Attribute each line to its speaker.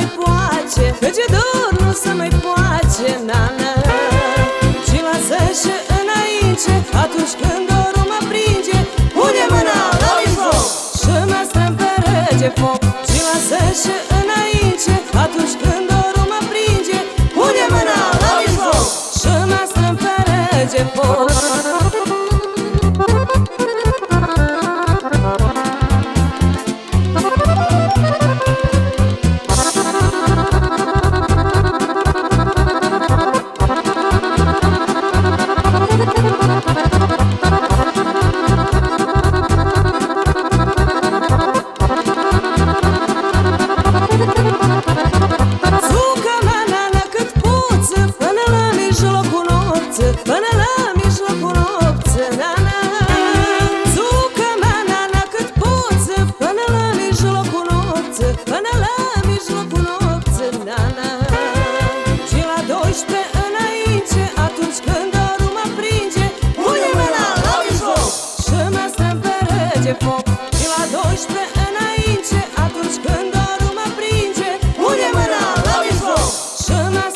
Speaker 1: mai poace, că ce dor nu se mai poace, nana. Și lasă-și înainte, atunci când dorul mă pringe, pune mâna la mijloc și mă strâng pe rege foc. Și lasă-și înainte, atunci când dorul mă pringe, pune mâna la mijloc și mă strâng pe rege foc. Și la 12 înainte, atunci când dorul mă pringe, pune mâna la mijloc și mă